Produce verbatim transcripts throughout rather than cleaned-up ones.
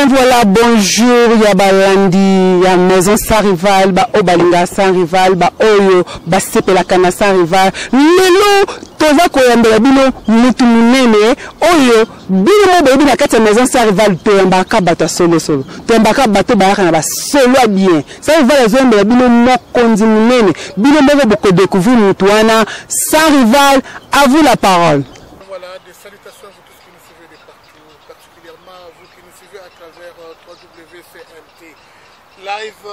Bien voilà, bonjour, ya balandi, ya maison sans rival, ba obalinga sans rival, ba oyo, ba sepela kana sans rival. Lelo, tova koyambela bino mutu munene, oyo, bino mo bebi na kati ya maison sans rival, toyambaka bato solo solo. Toyambaka bato bayaka na ba solo bien. Sans rival ezoyambela bino mokonzi munene, bino mboko boko découvrir mutu wana sans rival, à vous la parole. Voilà, des salutations à vous tous qui nous suivez de partout, particulièrement à vous qui nous suivez à travers euh, w w w point c n t live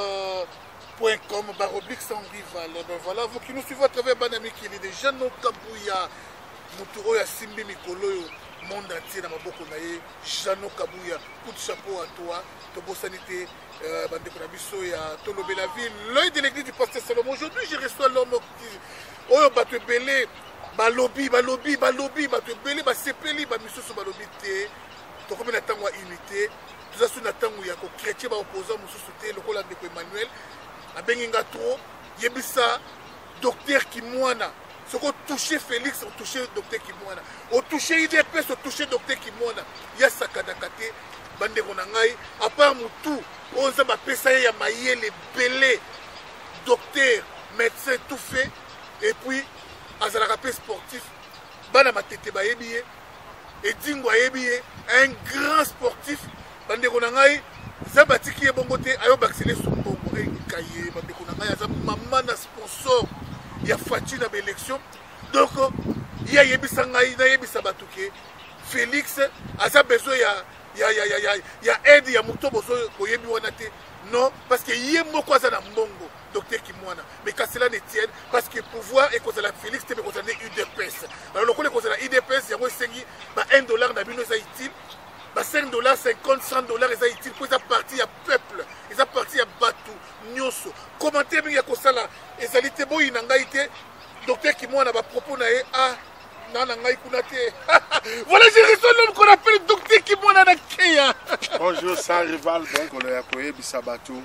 point com, baroblique sans rival. Ben voilà, vous qui nous suivez à travers Banami qui est déjà no Kabouya, Mouturo ya Simbi Mikolo, monde entier dans ma boko naye, Jano Kabouya, coup de chapeau à toi, Tobo Sanité, Bande Konabiso ya Tolobé la ville, l'œil de l'église du pasteur Salomon. Aujourd'hui, je reçois l'homme qui, oh, Bate Belé. Balobi, balobi, balobi, bato belé, ba sepeli, ba misusu balobi te. To comme na tango unité, tout ça sur na tango ya ko chrétien ba opposant mususu te, lokola ndeko Emmanuel. Abenginga trop, yebisa docteur Kimwana. Soko toucher Félix, on toucher docteur Kimwana. O toucher I D P S, on toucher docteur Kimwana. Ya sakadakate bande konangai, à part mutu, on za ba pesa ya mayele belé. Docteur, médecin tout fait et puis Azalakapé sportif, Bana Matete Bayebiye, et Dingo Ayebiye, un grand sportif, Bande Konangai, Zabatiki et Bongote, Ayo Baxele Sombo, Kaye, Bande Konangai, Azam Mamana sponsor, il y a Fatih dans l'élection. Donc, il y a Yebi Sangai, il y a Yebi Sabatouke, Félix, Azam Bezo, il y a. Il y a, il y a, il y a, il y a aide, il y a Mouto Bozo, Koyebi Wanate. Non, parce que y a beaucoup de Mbongo, docteur Kimwana. Mais quand cela ne tienne, parce que pouvoir et cause la Félix, c'est cause la U D P S. Alors, le cause la U D P S, il y a un dollar dans le Haïti, cinq dollars, cinquante, cent dollars, ils ont été pour ça parti à peuple, ils ont parti à Batou, Nyoso. Commentaire, il y a comme ça là, ils ont été beaux, ils n'ont été, docteur Kimwana va proposer à. Voilà, j'ai reçu l'homme qu'on appelle docteur Kimwana Nakeya. Bonjour, sans rival, donc on a appuyé Bissabatou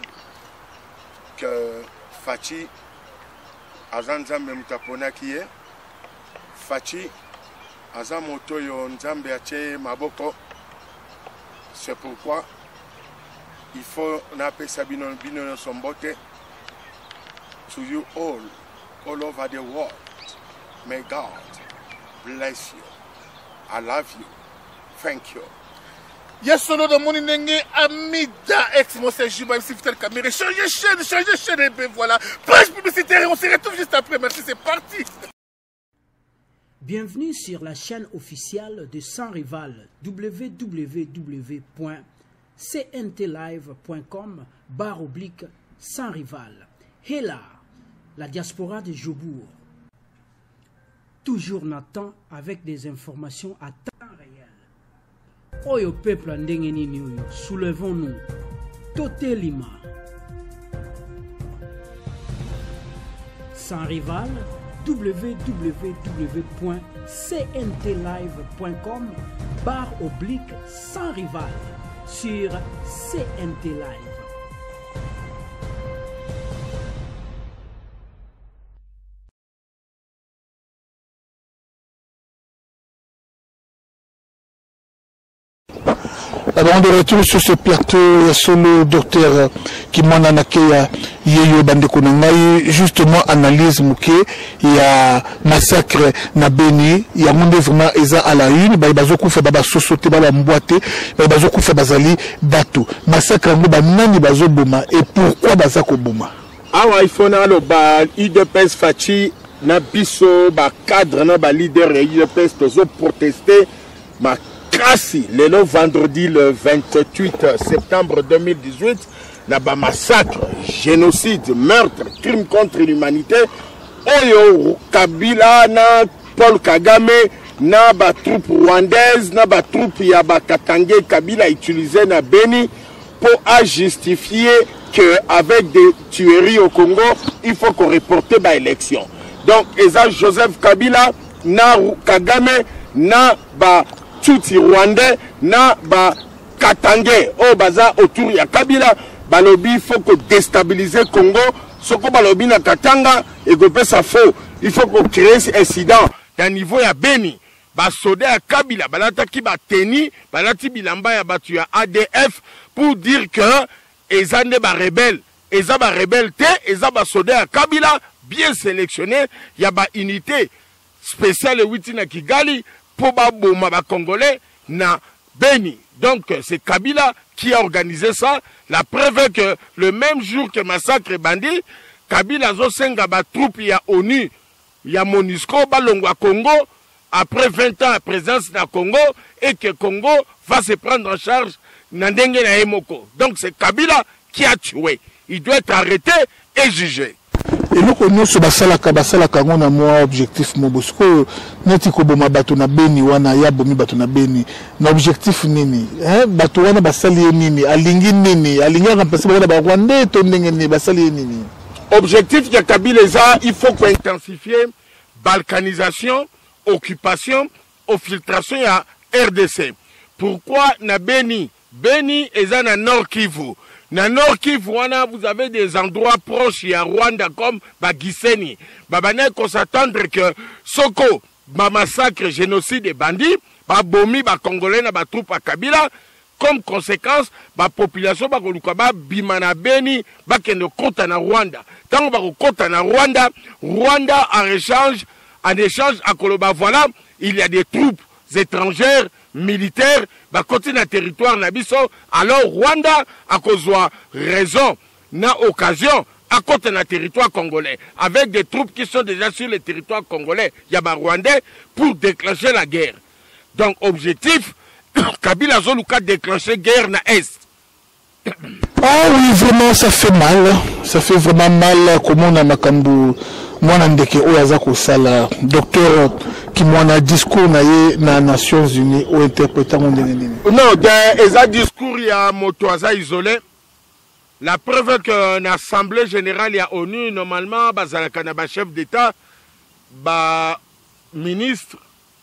que Fatih, Azanza Memtapona qui est Fatih, Azamoto Yonzambe Ache Maboko. C'est pourquoi il faut n'appeler Sabino Bino Sombote to you all, all over the world. May God bless you. I love you. Thank you. Yes, solo de mon inenge Amida ex Monseigneur Jiba ici Vital Caméra. Changez chaîne, changez chaîne et ben voilà. Page publicitaire, on se retrouve juste après. Merci, c'est parti. Bienvenue sur la chaîne officielle de Sans Rival, w w w point c n t live point com barre oblique Sans Rival. Et là, la diaspora de Jobourg. Toujours Nathan avec des informations à temps réel. Oyo peuple ndengeni niyo, soulevons-nous. Totelima. Sans rival, w w w point c n t live point com barre oblique sans rival sur C N T Live. Alors on de retour sur ce plateau, il y a solo docteur Kimwana Nakeya Yeyo Bandeko Nangai, justement analyse mouké, il y a massacre na Beni, il y a monde vraiment eza à la une, ba bazoku fa baba sosote ba mboate, ba bazoku fa bazali bato. Massacre ngo ba nani bazo boma et pourquoi bazako boma? Awa il faut na lo ba I D P S Fatih na biso ba cadre na ba leader I D P S tozo protester ma Kasi, le vendredi le vingt-huit septembre deux mille dix-huit, na ba massacre, génocide, meurtre, crime contre l'humanité. Oyo Kabila na Paul Kagame na ba troupe rwandaise na ba troupe ya ba Katangé Kabila utilisé na Beni pour à justifier que avec des tueries au Congo, il faut qu'on reporte ba élection. Donc, Eza Joseph Kabila na Kagame na ba Tutsi Rwandais na ba Katangé au baza autour ya Kabila balobi faut que déstabiliser Congo soko balobi na Katanga et que ça faux il faut qu'on crée cet incident d'un niveau ya Beni basoda ya Kabila balataki bateni balati bilamba ya batu ya A D F pour dire que eza nde ba rebelle eza ba rebelle te eza basoda ya Kabila bien sélectionné ya ba unité spéciale huit na Kigali pour ba boma ba congolais na Beni. Donc c'est Kabila qui a organisé ça. La preuve est que le même jour que massacre bandit, Kabila zo senga ba troupe ya ONU ya MONUSCO balongwa Congo après vingt ans de présence na Congo et que Congo va se prendre en charge na ndenge na Emoko. Donc c'est Kabila qui a tué. Il doit être arrêté et jugé. Et nous connaissons basalaka basalaka ngona moi objectif mobosco neti ko boma bato na Beni wana ya bomi bato na Beni na objectif nini hein bato wana basali nini alingi nini alingi remplacer bana ba Rwanda to ndenge ni basali nini. Objectif de Kabila eza il faut qu'on intensifie balkanisation, occupation, infiltration à R D C. Pourquoi na Beni? Beni eza na Nord Kivu. Na Nord Kivu, vous avez des endroits proches à Rwanda comme Bagiseni. Babane qu'on s'attendre que Soko, ba massacre, génocide et bandits, ba bomi, ba congolais, na ba troupe à Kabila, comme conséquence, ba population, ba kolukaba, bimana Beni, ba kende kota na Rwanda. Tant ba kota na Rwanda, Rwanda en échange, en échange à Koloba, voilà, il y a des troupes étrangères, militaires, bah côté na territoire nabiso, alors Rwanda a cause raison, na occasion, à côté na territoire congolais, avec des troupes qui sont déjà sur le territoire congolais, il y a bah Rwandais, pour déclencher la guerre. Donc objectif, Kabila Zoluka déclencher guerre na Est. Ah oui, vraiment ça fait mal, ça fait vraiment mal, comment on a makambu. Moi, je suis sala docteur qui m'a un discours na Nations Unies ou interprétant. Non, dans un discours, il y a un moto isolé. La preuve que l'Assemblée générale, il y a ONU, normalement, il chef d'État, ministre,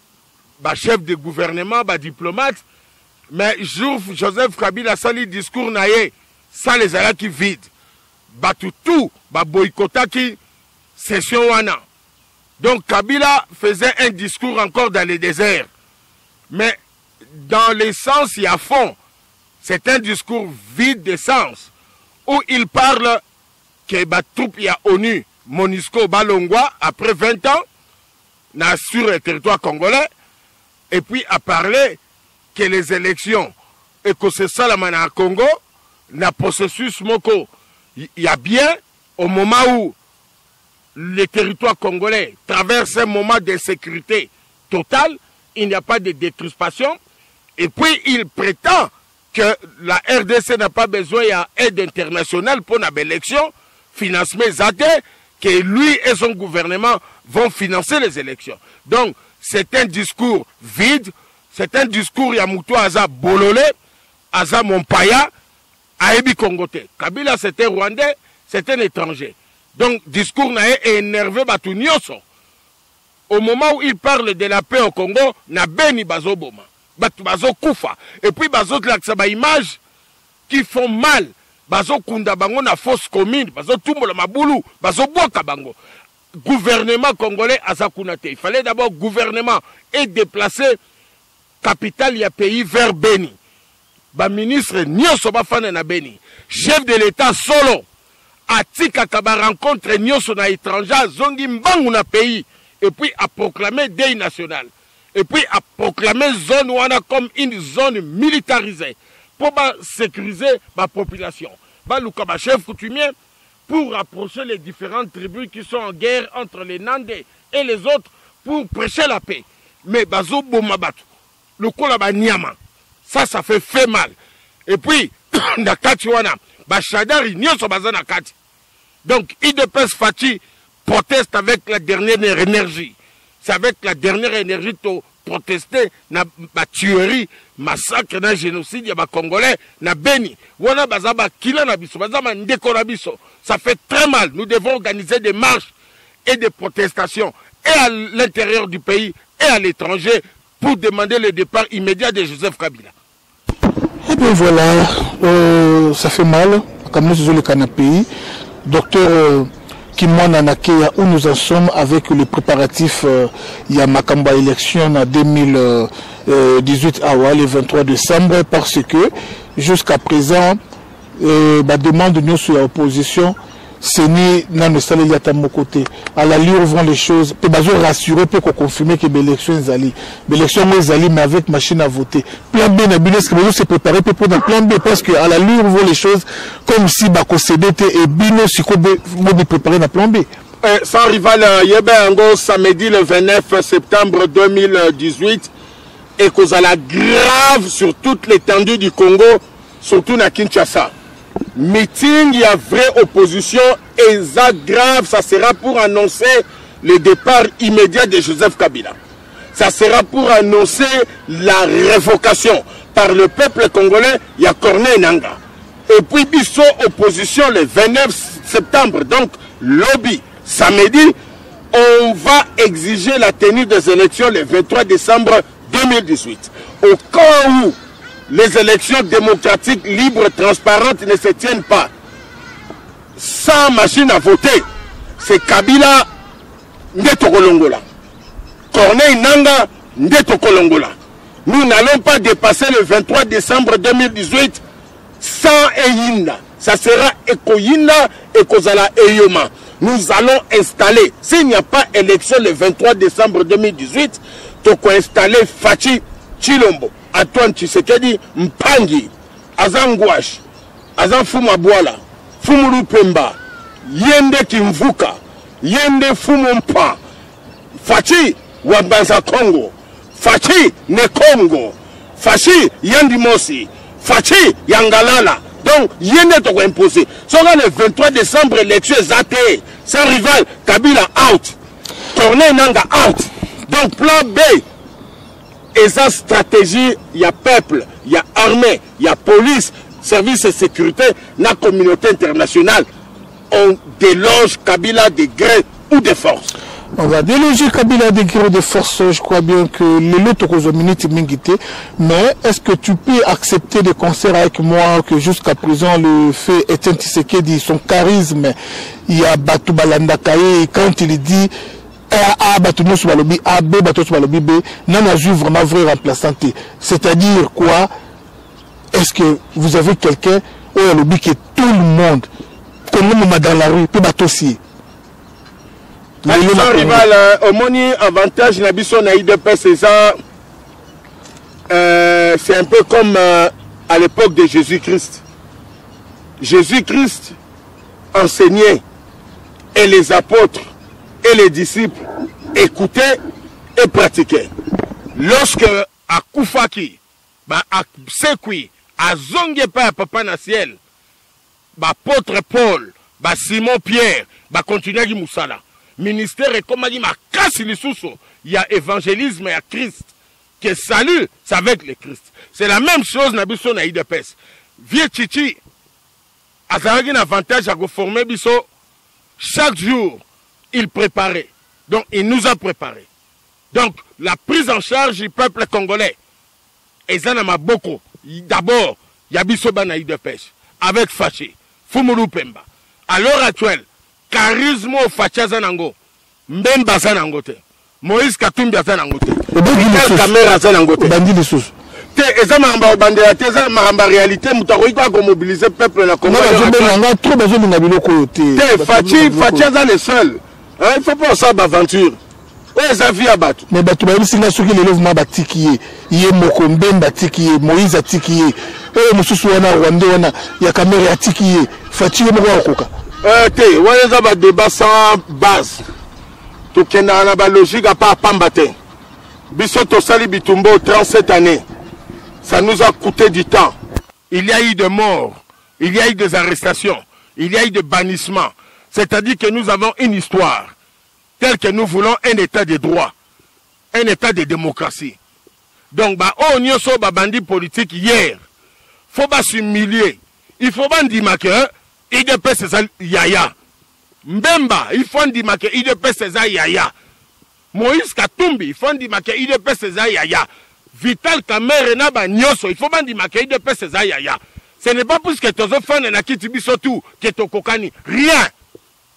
chef de gouvernement, diplomate. Mais Joseph Kabila, ça, le discours, ça les a qui vide. Tout, tout, boycotta qui. Session wana. Donc Kabila faisait un discours encore dans le désert. Mais dans l'essence et à fond, c'est un discours vide d'essence. Où il parle que ba troupe ya ONU, MONUSCO Balongwa, après vingt ans, na sur le territoire congolais, et puis à parler que les élections, et que c'est ça la mana à Congo, na processus moko, il y a bien, au moment où le territoire congolais traverse un moment d'insécurité totale, il n'y a pas de décrispation, et puis il prétend que la R D C n'a pas besoin d'aide internationale pour l'élection, financement zate, que lui et son gouvernement vont financer les élections. Donc c'est un discours vide, c'est un discours Yamoutou Aza Bololé, Aza Mompaya, Aebi Kongote. Kabila c'était Rwandais, c'est un étranger. Donc, discours n'a énervé Batu Nyoso. Au moment où il parle de la paix au Congo, na Beni Bazo Boma, Batu Bazo Koufa. Et puis Bazo Tlaksaba images qui font mal. Bazo Kunda Bango na fausse commune, Bazo Tumbola Maboulou, Bazo Boka Bango. Gouvernement congolais à Zakunate. Il fallait d'abord gouvernement et déplacer capitale ya pays vers Beni. Ba ministre Nyoso Bafane na Beni. Chef de l'État solo. Atika Kaba rencontre Nyoso na étranger, Zongi Mbangu na pays, et puis a proclamé deuil national. Et puis a proclamé zone wana comme une zone militarisée pour bah, sécuriser la population. Bah, le chef coutumier pour rapprocher les différentes tribus qui sont en guerre entre les Nandais et les autres pour prêcher la paix. Mais Bazo Bomabatu, le Kolaba Nyama, ça, ça fait fait mal. Et puis, na kati wana, Bachadari Nyoso Bazana Kati. Donc, I D P S Fachi proteste avec la dernière énergie. C'est avec la dernière énergie pour protester na ba tuerie, massacre, na génocide, ya ba Congolais, na Beni. Wana bazaba kila na biso, bazaba ndeko na biso. Ça fait très mal. Nous devons organiser des marches et des protestations, et à l'intérieur du pays, et à l'étranger, pour demander le départ immédiat de Joseph Kabila. Et bien voilà, euh, ça fait mal, comme nous sommes le canapé. Docteur Kimwana Nakeya, où nous en sommes avec le préparatif euh, Yamakamba élection en deux mille dix-huit à le vingt-trois décembre, parce que jusqu'à présent, euh, la demande de nous sur l'opposition, ce n'est pas à mon côté. À la lieu vont les choses, peut rassurer, peut confirmer que l'élection est allée. L'élection est allée, mais avec machine à voter. Plan B, est-ce que vous se préparez pour un plan B, parce qu'à la lieu vont les choses comme si Bako C D T et Bino, si vous préparez un plan B. Sans rival, Yébengo, samedi le vingt-neuf septembre deux mille dix-huit, et cause à la grave sur toute l'étendue du Congo, surtout à Kinshasa. Meeting, il y a vraie opposition et ça grave, ça sera pour annoncer le départ immédiat de Joseph Kabila. Ça sera pour annoncer la révocation par le peuple congolais, il y a Corneille Nangaa. Et puis, Bisso, opposition le vingt-neuf septembre, donc lobby, samedi, on va exiger la tenue des élections le vingt-trois décembre deux mille dix-huit. Au cas où les élections démocratiques, libres, transparentes ne se tiennent pas sans machine à voter, c'est Kabila Ndeto Kolongola. Corneille Nangaa Ndeto Kolongola. Nous n'allons pas dépasser le vingt-trois décembre deux mille dix-huit sans Eyinda. Ça sera Ekoyinda et Kozala Eyoma. Nous allons installer, s'il n'y a pas élection le vingt-trois décembre deux mille dix-huit, nous allons installer Fachi Chilombo. Antoine Tshisekedi Mpangi, Azan Gouache, Azan Fumabwala, Fumuru Pemba, Yende Kimvuka, Yende Fumumpa, Fachi Wambanza Congo, Fachi Nekongo, Fachi Yandimosi, Fachi Yangalala. Donc, Yende Toko imposé. Sera le vingt-trois décembre, l'élection est athée. Sans rival, Kabila out. Corneille Nangaa out. Donc, plan B. Et sa stratégie, il y a peuple, il y a armée, il y a police, service de sécurité, la communauté internationale. On déloge Kabila de gré ou de force. On va déloger Kabila de gré ou de force. Je crois bien que les autres minutes m'inquiètent. Mais est-ce que tu peux accepter des concerts avec moi que jusqu'à présent le fait Etienne Tshisekedi, son charisme, il y a Batou Balanda Kaye, quand il dit A, bateau sur balobi, A, B, bateau sur balobi, B, n'en a vu vraiment vrai remplaçant. C'est-à-dire quoi? Est-ce que vous avez quelqu'un où il y a lobby que tout le monde, comme nous dans la rue, peut bateau si? Sans rival, au moni avantage, Nabiso Naïdepe, c'est ça. C'est un peu comme euh, à l'époque de Jésus-Christ. Jésus-Christ enseignait et les apôtres et les disciples écoutaient et pratiquaient. Lorsque à Koufaki, bah, à Sekui, à Zongepa, à Papa Naciel, bah, apôtre Paul, bah, Simon Pierre, bah, continuer à Moussala. Ministère et comme a dit, ma casse les sous, il y a évangélisme et à Christ. Que salut, c'est avec le Christ. C'est la même chose, Nabiso Naïdepes. Vieux Chichi, a un avantage à former Bisso chaque jour. Il préparait. Donc, il nous a préparé. Donc, la prise en charge du peuple congolais. Et ça n'a beaucoup. D'abord, il y a Bissobanaï de pêche. Avec Fachi, Fumuru Pemba. À l'heure actuelle, charisme au Fachi Zanango. Mbemba Zanangote. Moïse Katumbi Zanangote. Quelle caméra Zanangote. Bandi de sous. Et ça m'a bandé la thèse, ma réalité, Moutaroui va mobiliser le peuple la Congo. Trop besoin de Nabilo côté. Fachi, Fachi Zan est seul. Il ne faut pas ça d'aventure. Oui, ça vit à battre. Mais tu vas aussi là, ce qui est l'élèvement bâti, il y a Mokomben bâti, Moïse a tiki, et Moussouana, Rwanda, il y a Caméra tiki, Fatih et Mouakoka. Eh, tu vois, ça va débat sans base. Tu as une logique à pas pambater. Bissoto Sali Bitumbo, trente-sept années. Ça nous a coûté du temps. Il y a eu des morts, il y a eu des arrestations, il y a eu des bannissements. C'est-à-dire que nous avons une histoire telle que nous voulons un état de droit, un état de démocratie. Donc, bah, on y a so bandit politique hier. Faut pas s'humilier. Il faut pas dire que I D P c'est ça yaya. Mbemba, il faut dire que I D P c'est ça yaya. Moïse Katumbi, il faut dire que I D P c'est ça yaya. Vital Kamerhe na ba nyoso, il faut pas dire que I D P c'est ça yaya. Ce n'est pas plus que tes enfants n'a qui tibi surtout que ton kokani. Rien.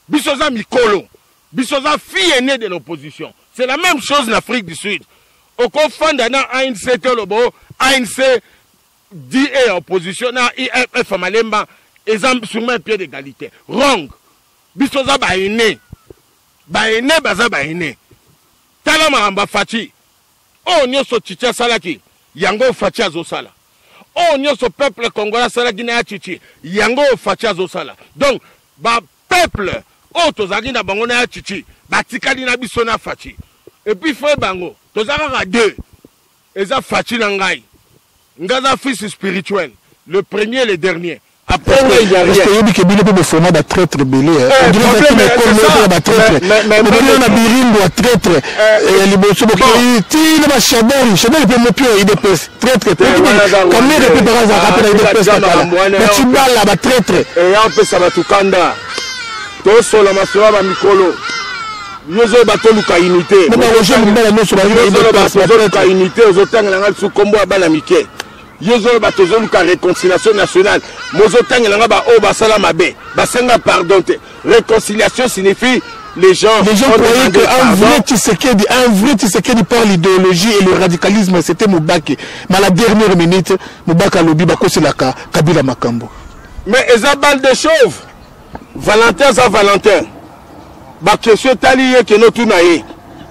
Bisoza Mikolo. Bisoza fille aînée de l'opposition. C'est la même chose en Afrique du Sud. Au confond d'un A N C Tolobo, A N C dit et opposition, I F F Malemba, ils ont sur un pied d'égalité. Wrong. Bisoza ba aîné. Ba aîné, baza ba aîné. Tala maramba fachi. Oh, nyoso chicha salaki. Yango fachi azosala. Oh, nyoso peuple congolais salaki na chichi. Yango fachi azosala. Donc, ba peuple, oh, tozaki na bango na chichi. Ba tikali na biso na fachi. Et puis, frère bango, tozaka ka deux. Eza fachi na ngai. Ngaza fils spirituel. Le premier et le dernier. Après, il n'y a rien. Parce que Yobi Kebile peut me former d'un traître belé. On dirait que tu me connais traître. Mais on a birimbo à traître. Et les bosses, il va chabon. Chabon, peut me pied, il dépêche. Traître. Combien de préparations à rappeler, il dépêche là. Mais tu balles là, traître. Et on peut savoir tout kanda. Tout seul, ma soeur, ma micolo. Nous avons battu la unité. Nous avons battu la unité. Nous avons battu combo à Banamike. Yozo batozolu ka réconciliation nationale. Mozotang langa ba o basala mabe. Basenga pardon. Réconciliation signifie les gens. Les gens croyaient qu'un vrai Tshisekedi, un vrai Tshisekedi par l'idéologie et le radicalisme, c'était Moubaki. Mais à la dernière minute, Moubaka lobi bako c'est la Kabila Makambo. Mais ils balle de chauve. Valentin ça Valentin. Ba question talié que notre naïe.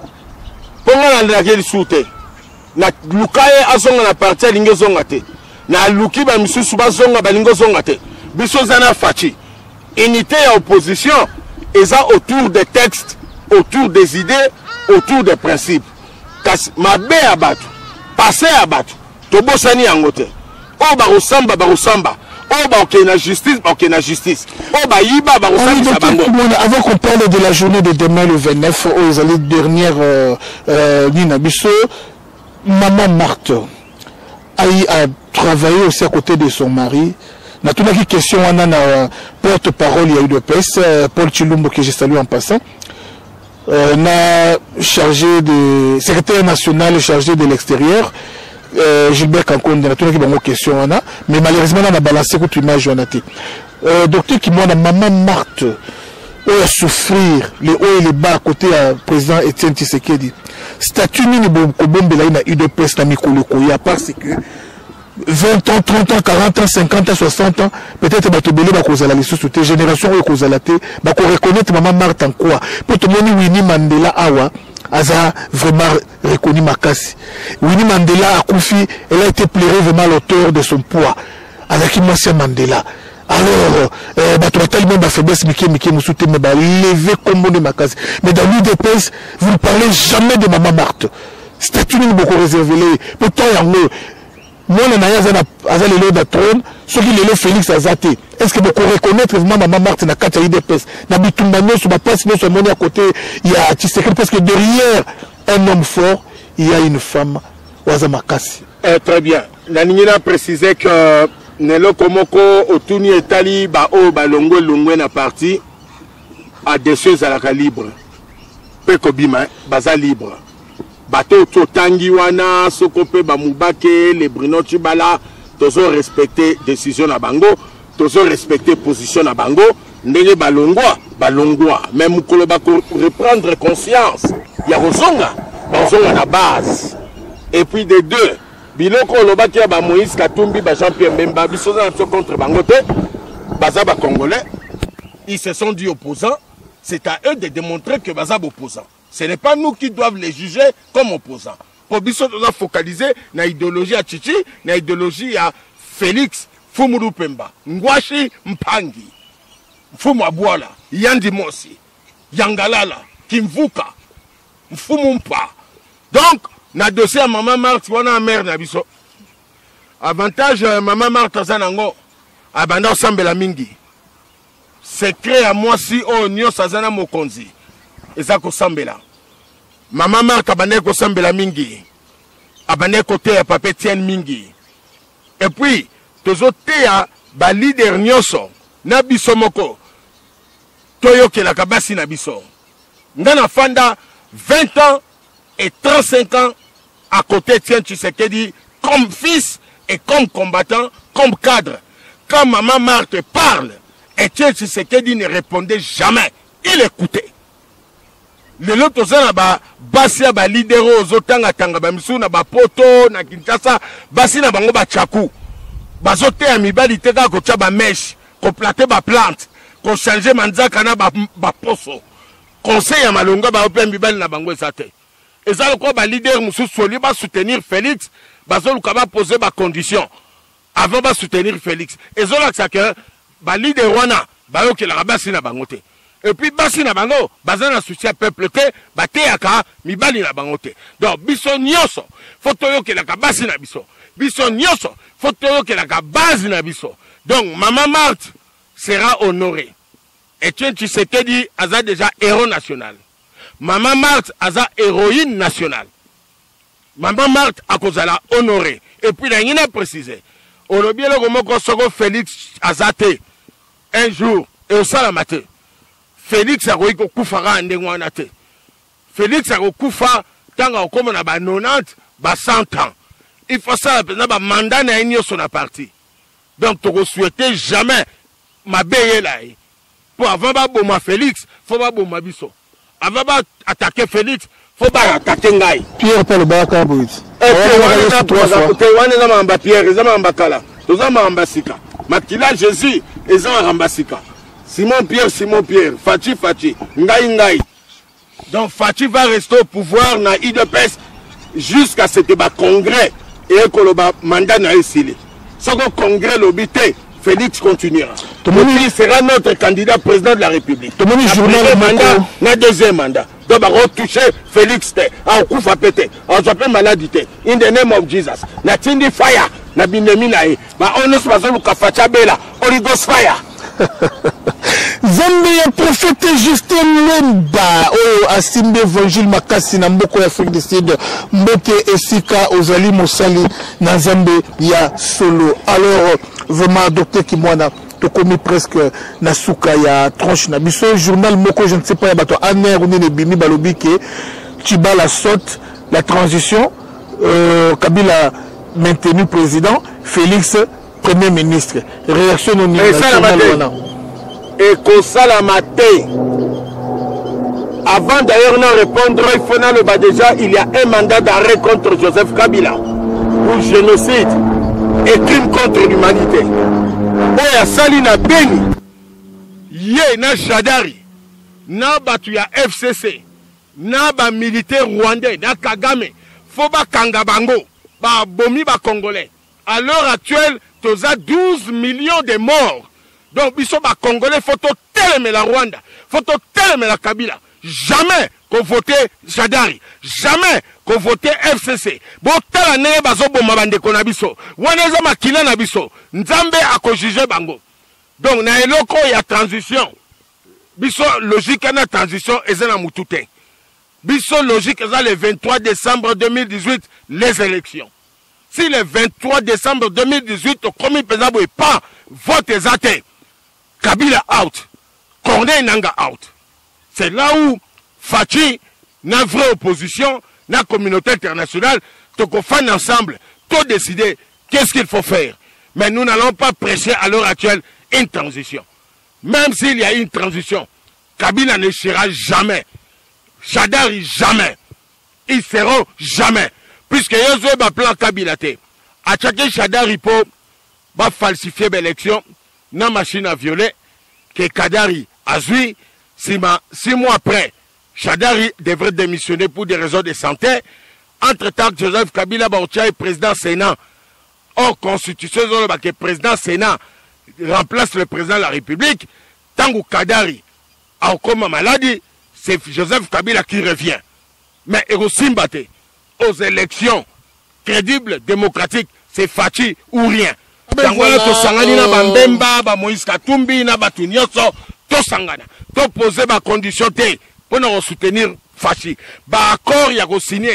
Ponga na ndakeli soute. Na lukaye azonga na parti linge zonga te na luki ba misusu bazonga balingo zonga te biso zana fachi unité ya opposition eza autour des textes, autour des idées, autour des principes. Kasi mabe ya batu passé ya batu tobosani yango te o ba osamba ba osamba o ba ok na justice ba ok na justice o ba yiba ba osamba bango. Avant qu'on parle de la journée de demain le vingt-neuf aux allées dernière euh, euh, Nina Bisso, Maman Marthe a, a travaillé aussi à côté de son mari. Na toute la question, on a un porte-parole, il y a eu de P S, Paul Chilumbo, que j'ai salué en passant. Euh, on a chargé de secrétaire national chargé de l'extérieur, euh, Gilbert Kankonde, na toute la question, on a, mais malheureusement, on a balancé contre l'image, on a été. Euh, docteur qui m'a Maman Marthe, on a souffrir les hauts et les bas à côté du président Étienne Tshisekedi. Statut nini bokobombela ina U D P S na mikolo koya parce que vingt ans, trente ans, quarante ans, cinquante ans, soixante ans, peut-être batobele bakozala lisusu te génération oyo kozala te bako reconnaître Maman Marthe en quoi pour tout moni Winnie Mandela awa aza vraiment reconnu makasi. Winnie Mandela a confié, elle a été pleurée vraiment à l'auteur de son poids. Azaki Mwasi Mandela. Alors, euh, bah, tu as tellement de faiblesse, Mickey, Mickey, Moussouté, mais bah, lever comme de ma case. Mais dans l'U D P S, vous ne parlez jamais de Maman Marthe. Statut n'est beaucoup réservé. Pourtant, il y a un mot. Moi, on a un l'élo de trône, ceux qui l'élo Félix Azate. Est-ce que vous reconnaître vraiment Maman Marthe dans la carte U D P S? Dans Bitumbano, sur ma place, nous sommes à côté, il y a Tshisekedi, parce que derrière un homme fort, il y a une femme, Wazamakasi. Eh, très bien. La Nina précisait que Nelo Komoko Otuni Etali ba o ba longo longo na parti a des choses à la libre. Peko bima baza libre. Bato totangi wana sokope ba mubake les Bruno Chibala tozo respecter décision na bango, tozo respecter position na bango, ndenge balongwa, balongwa. Même kolo ba reprendre conscience. Ya rozonga, bazonga na base. Et puis des deux biloko lobaki ya ba Moïse Katumbi ba Jean-Pierre Mbemba biso na contre bangote baza ba congolais ils se sont dit opposants, c'est à eux de démontrer que baza opposants. Ce n'est pas nous qui doivent les juger comme opposants. Pour biso doit focaliser na idéologie à Chichi, na idéologie à Félix Fumuru Pemba, Ngwashi Mpangi, Mfumu Abwala, Yandi Mosi, Yangalala, Kimvuka, Mfumu Mpa. Donc na dossier à Maman Marthe, on a un mère nabiso. Avantage, Maman Marthe, Zanango, abanda sambela mingi. Secret à moi si on nyo sazana mokonzi. Et ça ko sambela. Maman Marthe abanda ko sambela mingi. Abanda côté à papé tienne mingi. Et puis, tozo tea ba leader nyoso na biso moko. Toyo ke la kabasi na biso. Ngana fanda vingt ans et trente-cinq ans à côté de Tshisekedi comme fils et comme combattant, comme cadre. Quand Maman Marthe parle, et Tshisekedi ne répondait jamais. il écoutait. Les autres sont ba basi ba leader ozotanga tanga ba misu na ba poto na Kinshasa basi na bango ba chaku bazote ya mibali teka ko cha ba mesh ko planter ba plante ko changer manzaka na ba, ba poso conseil ya malonga ba opla mibali na bango esate ezalo ko ba leader musu soli ba soutenir Félix bazoluka ba poser ba condition avant ba soutenir Félix ezolo ka que ba leader wana ba yokela basi na bango te. Et puis basi na bango bazana soutien peuple te bateyaka mibali na bango te. Donc biso nyoso foto yokelaka basi na biso biso nyoso foto yokelaka base na biso. Donc Maman Marthe sera honorée. Etienne Tshisekedi aza déjà héros national. Maman Marthe aza héroïne nationale. Maman Marthe akozala honorée. Et puis la ngina précisé olobielo komoko soko Félix azate un jour et au salamate Félix a koyi kokufaka ndenge wana te. Félix a kokufa tanga okoma na ba quatre-vingt ba cent ans. Il faut ça na ba mandat na nyonso na parti. Donc to souhaiter jamais mabeye là. Pour avant ba boma Félix, faut ba boma biso. Avant ba attaquer Félix, faut ba attaquer ngai. Pierre Paul Baka Bout. Et wana trois fois. Wana na mamba Pierre, za mamba kala. Toza mamba sika. Makila Jésus, eza mamba sika. Simon Pierre, Simon Pierre, Fachi Fachi, Ngai Ngai. Donc Fachi va rester au pouvoir dans I D P S jusqu'à ce que le congrès et le mandat n'a essayé. Ce que le congrès l'obité, Félix continuera. Il sera notre candidat président de la République. Le premier mandat, le deuxième mandat. Donc on va retoucher Félix, on coupe péter, on s'appelle maladie. In the name of Jesus. Na tindi fire, na binemi na e. Ma on ne se passe pas Facha Bela, Holy Ghost fire. Zambe ya prophète Justin Lemba o asimbe évangile makasi na mboko ya Afrique du Sud mbote esika ozali mosali na Zambe ya solo. Alors vraiment docteur Kimwana to komi presque na suka ya tranche na biso journal moko je ne sais pas ya bato aner ou ne bimi balobi ke Tshibala saute la transition euh, Kabila maintenu président Félix Premier ministre. Réaction au niveau national. Et que ça la maté. Avant d'ailleurs de répondre, il faut le bas déjà, il y a un mandat d'arrêt contre Joseph Kabila pour génocide et crime contre l'humanité. Oh ya Salina Beni. Yé na Shadari. Na batu ya F C C. Na ba militaire rwandais, na Kagame. Faut ba Kangabango. Ba bomi ba Congolais. À l'heure actuelle, tu as douze millions de morts. Donc, ils sont Congolais, il faut tellement la Rwanda, il faut tellement la Kabila. Jamais qu'on votait Shadari, jamais qu'on votait F C C. Bon, tala neye bazo bomabande konabiso. Waneza makila nabiso. Nzambe a kojije bango. Donc, na eloko ya transition. Biso logique na transition ezana mutute. Biso logique eza le vingt-trois décembre deux mille dix-huit les élections. Si le vingt-trois décembre deux mille dix-huit, au premier président n'est pas vote exacté, Kabila out, Corneille Nanga out. C'est là où Fachi, la vraie opposition, la communauté internationale, tout fan ensemble, tout décider qu'est-ce qu'il faut faire. Mais nous n'allons pas prêcher à l'heure actuelle une transition. Même s'il y a une transition, Kabila ne sera jamais. Shadari jamais. Ils seront jamais. Puisque ils ont un plan Kabila. À chaque Shadari pour falsifier l'élection, dans la machine à violer, que Kadari a joué, six mois après, Shadari devrait démissionner pour des raisons de santé. Entre-temps, Joseph Kabila est président Sénat. Hors constitution, le président Sénat remplace le président de la République. Tant que Kadari a comme maladie, c'est Joseph Kabila qui revient. Mais Erosimbate, aux élections crédibles, démocratiques, c'est Fachi ou rien. Donc voilà, to sangani na Bambemba, ba Moïse Katumbi, na batu nyonso, to sangana. To poser ba condition te pour nous soutenir Fachi. Ba accord ya ko signé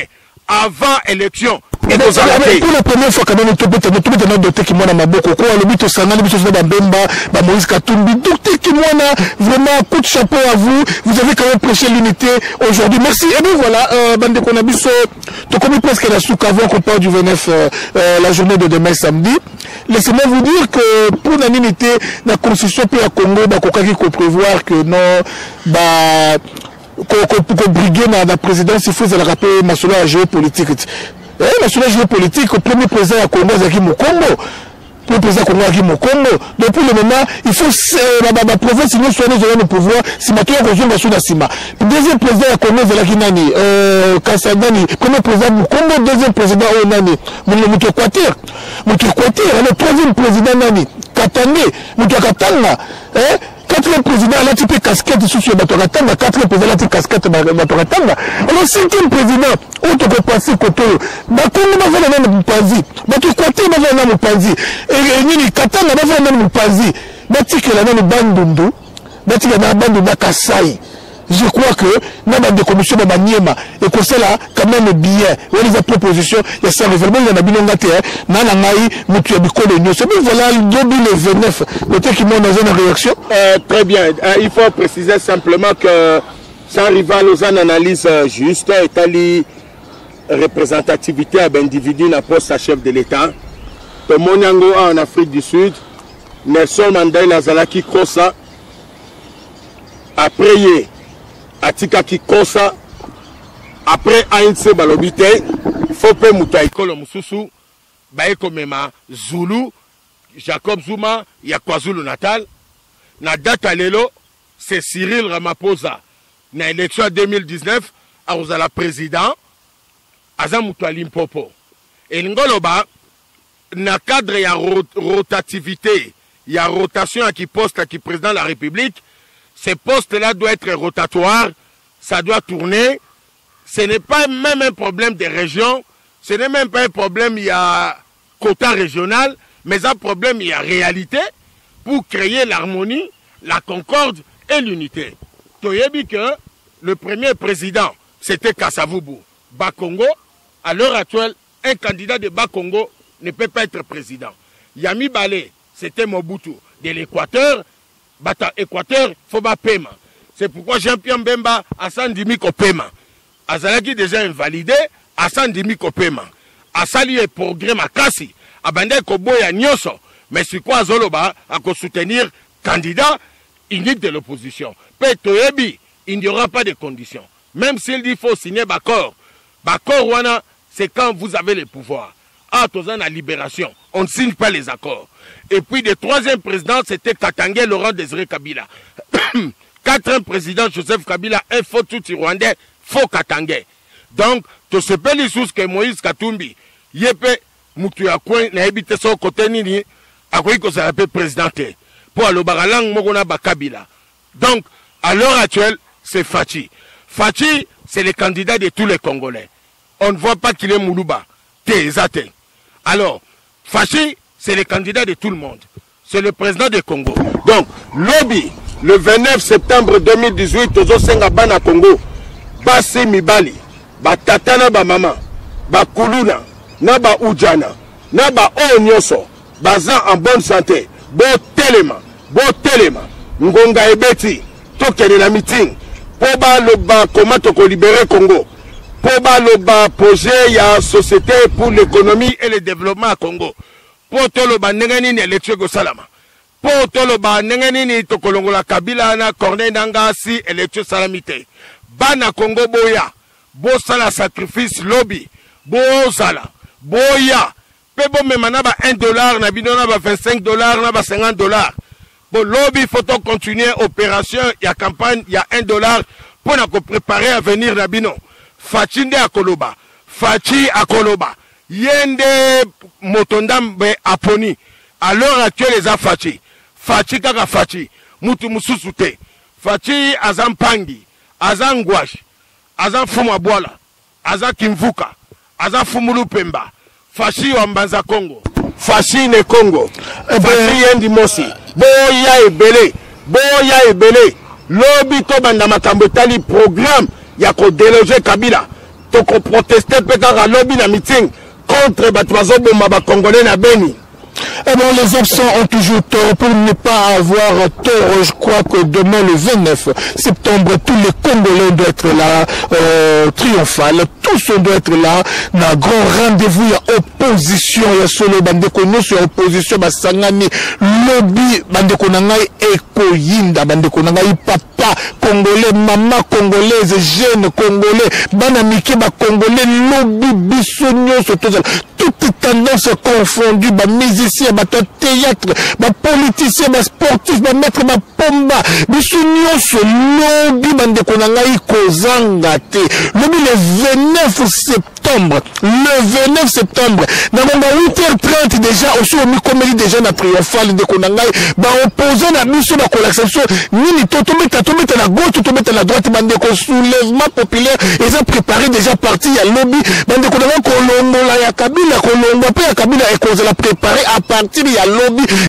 avant élection. Et pour la première fois, quand même, tout le monde a doté qui m'a beaucoup. Quoi, le but au Sana, le but au Sana, Bemba, Moïse Katumbi, doté qui m'a vraiment coup de chapeau à vous. Vous avez quand même prêché l'unité aujourd'hui. Merci. Et bien voilà, euh, Bande Konabiso, tout comme presque la souk avant qu'on parle du vingt-neuf, euh, euh, la journée de demain samedi. Laissez-moi vous dire que pour l'unité, la constitution puis à Congo, bah, qu'on peut prévoir que non, bah, qu'on briguer dans la présidence, il faut se le rappeler, ma sola géopolitique. Eh, la sola géopolitique, le premier président à Congo, c'est Mo Congo. Le président Congo a Mo Congo. Depuis le moment, il faut la province, sinon soit nous aurons le pouvoir, si ma tour rejoint sur la Sima. Le deuxième président à Congo, c'est la Kinani, euh, Kassadani. Premier président du Congo, deuxième président au Nani. Moutou Quater. Moutou Quater, le troisième président Nani. Katangé, Moutou Katanga. Eh? Quatrième président, là, tu peux casquette sous le Batoratanga. Quatrième président, là, tu peux casquette Batoratanga. Alors, cinquième président, où tu peux passer côté. Bakongo, ma voix, n'a pas dit. Batou Kwate, ma voix, n'a pas dit. Et Nini Katanga, ma voix, n'a pas dit. Batik, la même bandundu. Batik, la même bandundu, Kasai. Je crois que dans la commission de Maniema et que c'est là quand même bien. Il y a des propositions, il y a ça révèlement, il y a des bilongate, dans la maille, mutu a bicole l'union. C'est bien voilà le vingt-neuf. Peut-être qu'il m'a dans une réaction. Euh, très bien. Euh, il faut préciser simplement que sans rival aux analyse euh, juste, établi représentativité à l'individu dans poste à chef de l'État. Tomonyango en Afrique du Sud, Nelson Mandela Zalaki Kosa, après Atika Kikosa, après A N C Balobite, Fope Moutaïkolo Moussousou, Baeko Mema Zulu, Jacob Zuma, Yakwazulu Natal. Na date à l'élo, c'est Cyril Ramaphosa. Na élection deux mille dix-neuf, à la président, Azam Moutoualim Popo. Et Ngoloba, na cadre ya rotativité, il y a rotation à qui poste à qui président de la République. Ces postes-là doivent être rotatoires, ça doit tourner. Ce n'est pas même un problème des régions, ce n'est même pas un problème, il y a quota régional, mais un problème, il y a réalité pour créer l'harmonie, la concorde et l'unité. Toyebi que le premier président, c'était Kassavubu, Bakongo. À l'heure actuelle, un candidat de Bakongo ne peut pas être président. Yami Balé, c'était Mobutu de l'Équateur. Bata Équateur, faut pas paiement. C'est pourquoi Jean-Pierre Mbemba a Sandimi ko paiement. Azalaki déjà invalidé, a Sandimi ko paiement. A sali et progrès makasi, a bande ko boya nyoso, mais c'est quoi Zoloba a ko soutenir candidat unique de l'opposition. Petoyebi, il n'y aura pas de conditions. Même s'il dit faut signer Bakor. Bakor wana, c'est quand vous avez le pouvoir. Ah, tozan la libération, on ne signe pas les accords. Et puis le troisième président, c'était Katangé Laurent Désiré Kabila. Quatrième président, Joseph Kabila, un faux tout rwandais, faux Katangé. Donc, tout ce pays sous que Moïse Katumbi, Yepe, Moutou Akouin, n'a habité son côté nini, Akouin ko s'appelle président. Pour le baralang, Mogona Bakabila. Donc, à l'heure actuelle, c'est Fachi. Fachi, c'est le candidat de tous les Congolais. On ne voit pas qu'il est Moulouba. Tézate. Alors, Fachi, c'est le candidat de tout le monde. C'est le président du Congo. Donc, lobby, le vingt-neuf septembre deux mille dix-huit, Tozo Sengabana Congo, Basse Mibali, Ba Tatana Ba Mama, Ba Kuluna, Naba Ujana, Naba Onyoso, Bazan en bonne santé, Bo Telema, Bo Telema, Ngonga Ebeti, Tokene la meeting, Poba Loba, comment Toko libérer Congo, Poba Loba, projet, il y a Société pour l'économie et le développement à Congo. Potoloba nenganini élection go salama. Potoloba nenganini tokolongola Kabila na Corneille Nangaa si élection salamité. Bana Congo boya. Bo sala sacrifice lobby. Bo sala. Boya. Pebo memana ba un dollar na bino na ba vingt-cinq dollars na ba cinquante dollars. Bo lobby faut continuer opération ya campagne ya un dollar pour na ko préparer à venir na bino. Fachinde akoloba. Fachi akoloba. Yende Motondambe Aponi. À l'heure actuelle, les a Fachi. Fachi kaka Fachi. Mutu Mususute. Fachi Azam Pangi. Azam Gouache. Azam Fumabwala. Azam Kimvuka. Azam Fumulu Pemba. Fachi Wambanza Congo. Fachi ne Congo. Fachi Yendi Mosi. Boya Ebele. Boya Ebele. Lobby Tobanda Makambetali programme. Yako déloger Kabila. toko protester pe kaka lobby na meeting contre bato bazoboma ba Congolais na Beni. Eh bon, les absents ont toujours tort. Pour ne pas avoir tort, je crois que demain, le vingt-neuf septembre, tous les Congolais doivent être là, euh, triomphal. Tous doivent être là. Dans un grand rendez-vous, il y a opposition. Il y a solo bandeko nous sur opposition. Basangani, lobby, bandeko nangai, eko yinda, bandeko nangai, papa, Congolais, maman congolaise, jeune Congolais, banamike, ba Congolais, lobby, bisogno, surtout, toutes tendances confondues, ba musiciens, ba théâtre, ba politiciens, ba sportifs, ba maître, ba pomba, bisogno, ce lobby, bandeko nangai, kozanga te. Lobby le vingt-neuf septembre, le vingt-neuf septembre, dans huit heures trente déjà, aussi au mi-comédie déjà, na triomphal, de Konangai, ba opposant na mission, ba collapsation, nini, totometa, tometa la gauche, totometa la droite, bandeko soulèvement populaire, ils ont préparé déjà parti, il y a lobby, bandeko nangai, kolongo, la ya Kabila, kolongo, après ya Kabila, et qu'on l'a préparé à partir, il y a lobby,